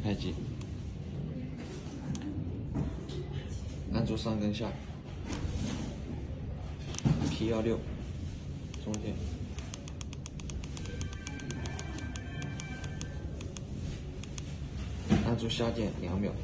开机，按住上跟下 ，P16，中间，按住下键2秒。